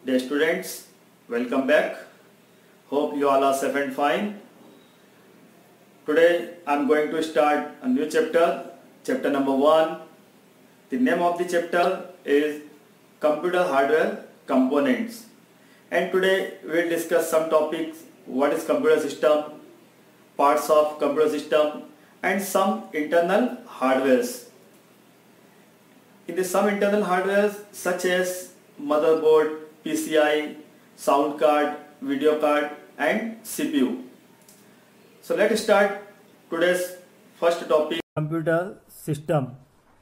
Dear students, welcome back. Hope you all are safe and fine. Today I am going to start a new chapter, chapter number 1. The name of the chapter is Computer Hardware Components. And today we will discuss some topics: what is computer system, parts of computer system, and some internal hardwares. In the some internal hardwares such as motherboard, PCI, sound card, video card and CPU. So let's start today's first topic. Computer system.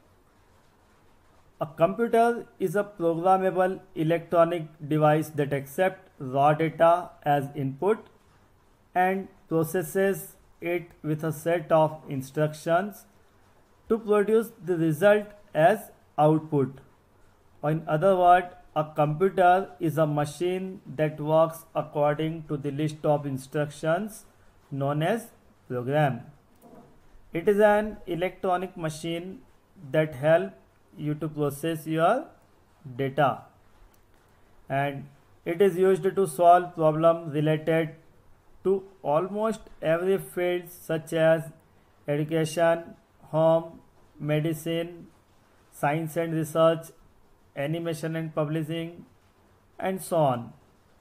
A computer is a programmable electronic device that accepts raw data as input and processes it with a set of instructions to produce the result as output. Or in other words, a computer is a machine that works according to the list of instructions known as program. It is an electronic machine that helps you to process your data, and it is used to solve problems related to almost every field such as education, home, medicine, science and research, animation and publishing, and so on.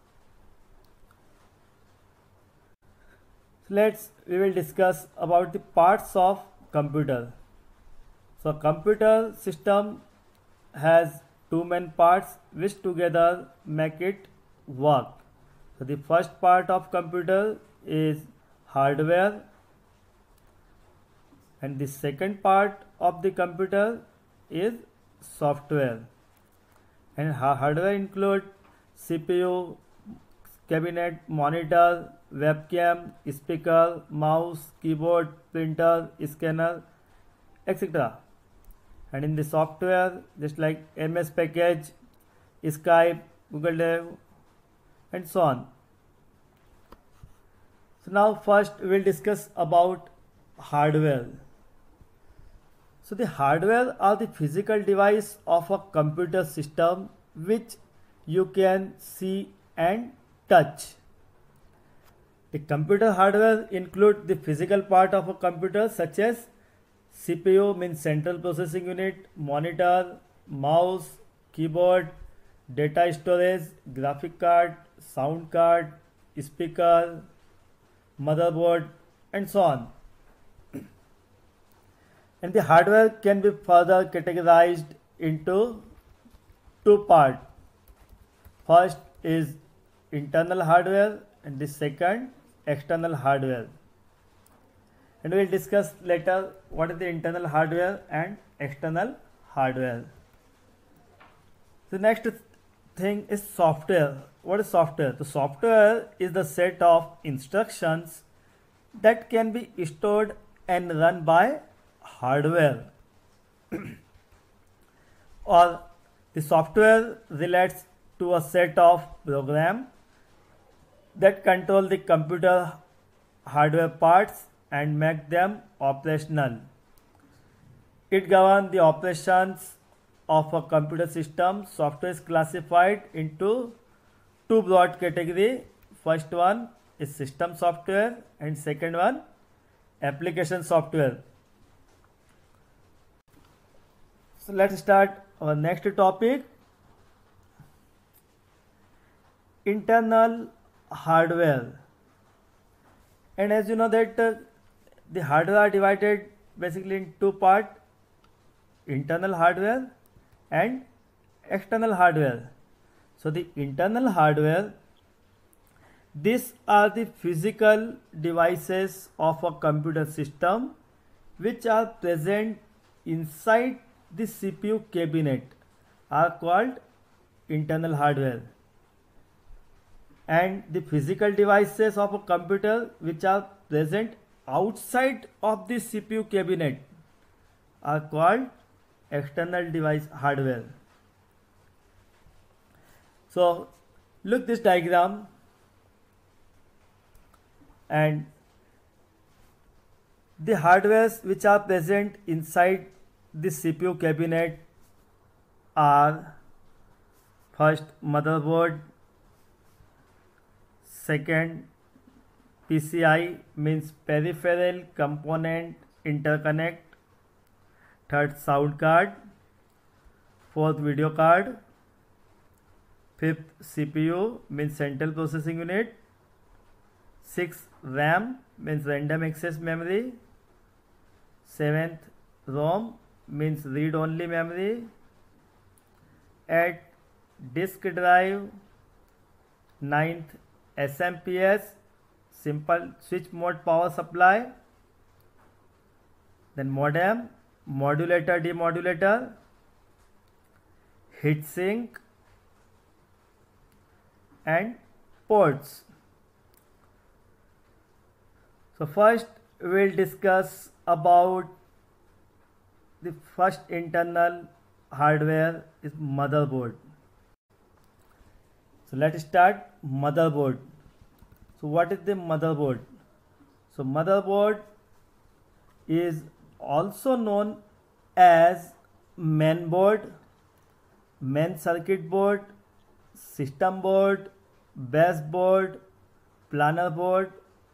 We will discuss about the parts of computer. So computer system has two main parts which together make it work. So the first part of computer is hardware, and the second part of the computer is software. And hardware include CPU, cabinet, monitor, webcam, speaker, mouse, keyboard, printer, scanner, etc. And in the software, just like MS Package, Skype, Google Drive, and so on. So now first we will discuss about hardware. So the hardware are the physical device of a computer system which you can see and touch. The computer hardware include the physical part of a computer such as CPU means central processing unit, monitor, mouse, keyboard, data storage, graphic card, sound card, speaker, motherboard, and so on. And the hardware can be further categorized into two parts. First is internal hardware and the second external hardware. And we will discuss later what is the internal hardware and external hardware. The next thing is software. What is software? The software is the set of instructions that can be stored and run by hardware. Or the software relates to a set of programs that control the computer hardware parts and make them operational. It governs the operations of a computer system. Software is classified into two broad categories. First one is system software and second one application software. So let's start our next topic, internal hardware. And as you know that the hardware are divided basically in two parts, internal hardware and external hardware. So the internal hardware, these are the physical devices of a computer system which are present inside the CPU cabinet, are called internal hardware. And the physical devices of a computer which are present outside of the CPU cabinet are called external device hardware. So look this diagram, and the hardwares which are present inside the CPU cabinet are first motherboard, Second, PCI means peripheral component interconnect. Third, sound card. Fourth, video card. Fifth, CPU means central processing unit. Sixth, RAM means random access memory. Seventh, ROM means read-only memory. Eighth, disk drive. Ninth, SMPS, simple switch mode power supply. Then modem, modulator, demodulator, heatsink, and ports. So first we'll discuss about the first internal hardware is motherboard. So let's start motherboard. So what is the motherboard? So motherboard is also known as main board, main circuit board, system board, base board, planar board,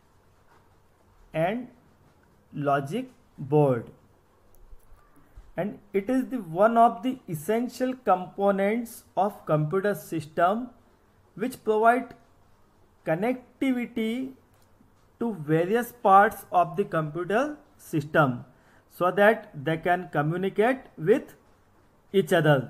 and logic board. And it is the one of the essential components of computer system which provide connectivity to various parts of the computer system so that they can communicate with each other.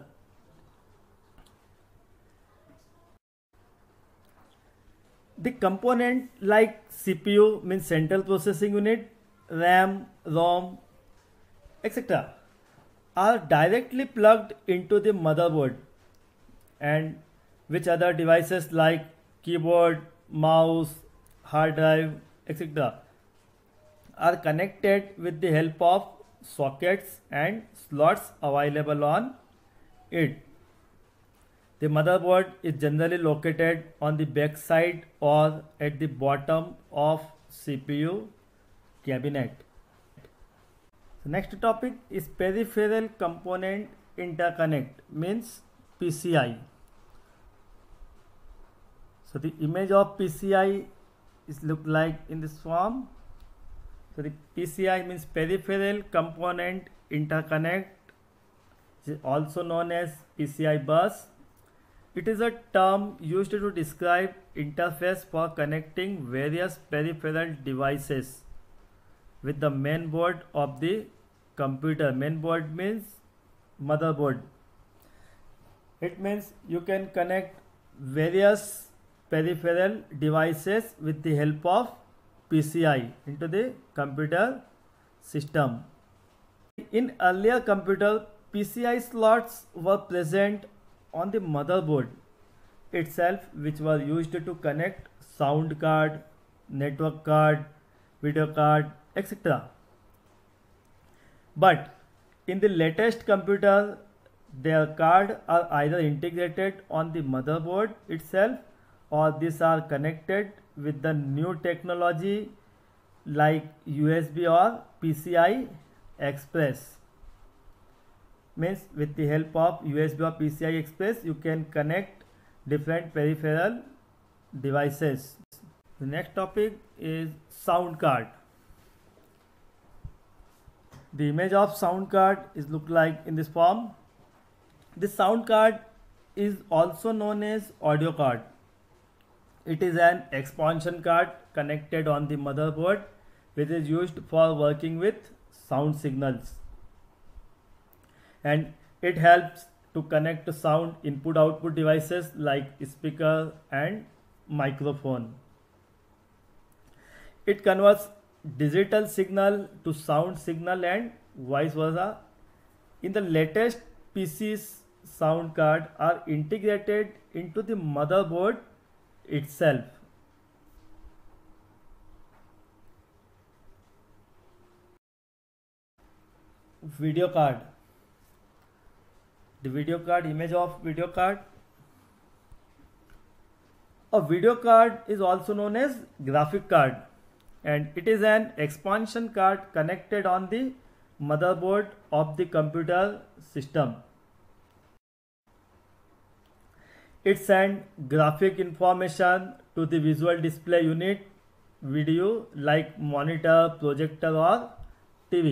The component like CPU means central processing unit, RAM, ROM, etc. are directly plugged into the motherboard, and which other devices like keyboard, mouse, hard drive, etc. are connected with the help of sockets and slots available on it. The motherboard is generally located on the back side or at the bottom of CPU cabinet. The next topic is peripheral component interconnect, means PCI. So the image of PCI is look like in this form. So the PCI means peripheral component interconnect, is also known as PCI bus. It is a term used to describe interface for connecting various peripheral devices with the main board of the computer. Main board means motherboard. It means you can connect various peripheral devices with the help of PCI into the computer system. In earlier computer, PCI slots were present on the motherboard itself, which was used to connect sound card, network card, video card, etc. But in the latest computer, their cards are either integrated on the motherboard itself, or these are connected with the new technology like USB or PCI Express. Means with the help of USB or PCI Express, you can connect different peripheral devices. The next topic is sound card. The image of sound card is look like in this form. The sound card is also known as audio card. It is an expansion card connected on the motherboard, which is used for working with sound signals, and it helps to connect sound input output devices like speaker and microphone. It converts digital signal to sound signal and vice versa. In the latest PCs, sound card are integrated into the motherboard itself. Video card. The video card, image of video card. A video card is also known as graphic card, and it is an expansion card connected on the motherboard of the computer system. It sends graphic information to the visual display unit video like monitor, projector or TV.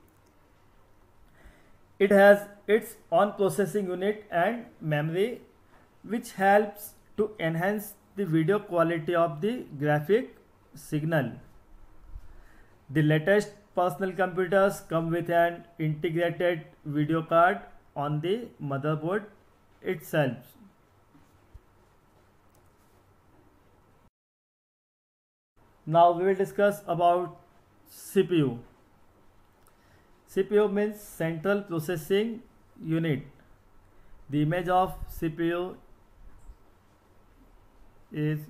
It has its own processing unit and memory which helps to enhance the video quality of the graphic signal. The latest personal computers come with an integrated video card on the motherboard itself. Now we will discuss about CPU. CPU means Central Processing Unit. The image of CPU is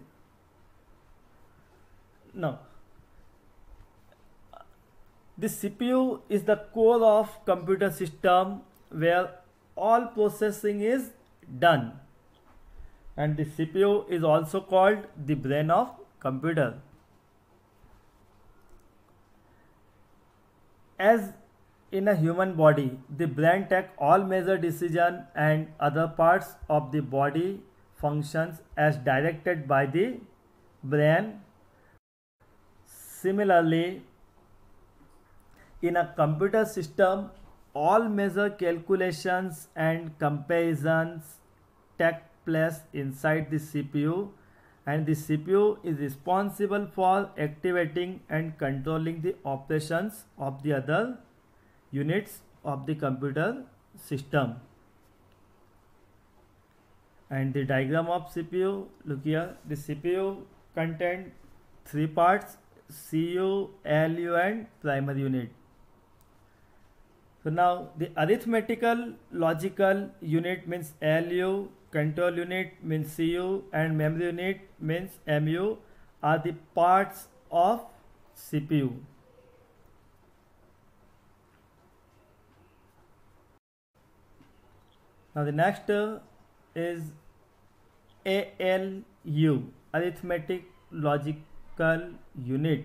now. The CPU is the core of computer system where all processing is done, and the CPU is also called the brain of computer. As in a human body, the brain takes all major decisions and other parts of the body functions as directed by the brain. Similarly, in a computer system, all major calculations and comparisons take place inside the CPU, and the CPU is responsible for activating and controlling the operations of the other units of the computer system. And the diagram of CPU, look here, the CPU contains three parts: CU, LU and primary unit. So now the arithmetical logical unit means LU, control unit means CU and memory unit means MU are the parts of CPU. Now the next is ALU, arithmetic logical unit.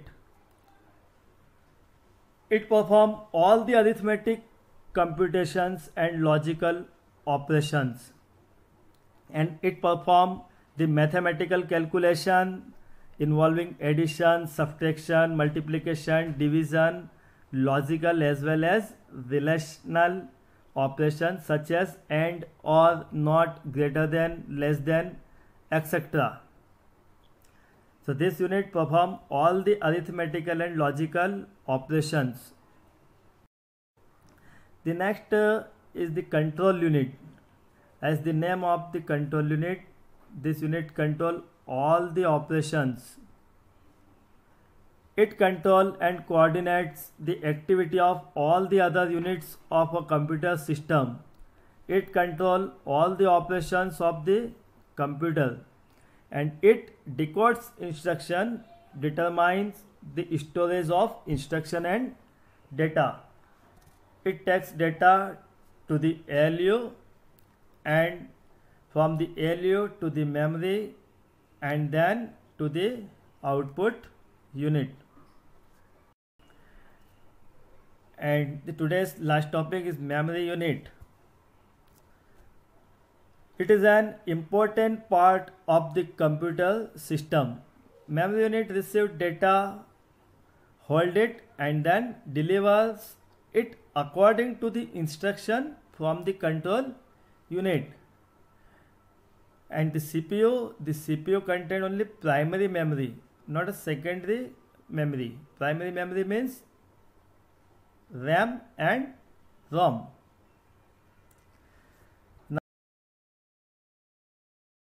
It performs all the arithmetic computations and logical operations, and it performs the mathematical calculation involving addition, subtraction, multiplication, division, logical as well as relational operations such as and, or, not, greater than, less than, etc. So this unit performs all the arithmetical and logical operations. The next is the control unit. As the name of the control unit, this unit controls all the operations. It controls and coordinates the activity of all the other units of a computer system. It controls all the operations of the computer, and it decodes instruction, determines the storage of instruction and data. It takes data to the ALU and from the ALU to the memory and then to the output unit. And today's last topic is memory unit. It is an important part of the computer system. Memory unit receives data, holds it and then delivers it according to the instruction from the control unit. And the CPU contains only primary memory, not a secondary memory. Primary memory means RAM and ROM.